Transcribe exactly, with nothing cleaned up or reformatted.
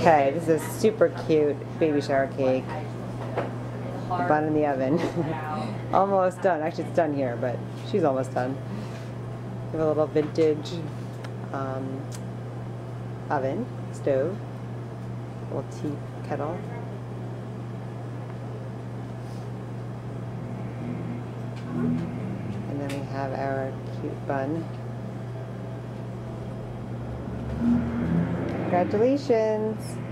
Okay, this is a super cute baby shower cake. Bun in the oven. Almost done. Actually, it's done here, but she's almost done. We have a little vintage um, oven, stove, little tea kettle. And then we have our cute bun. Congratulations!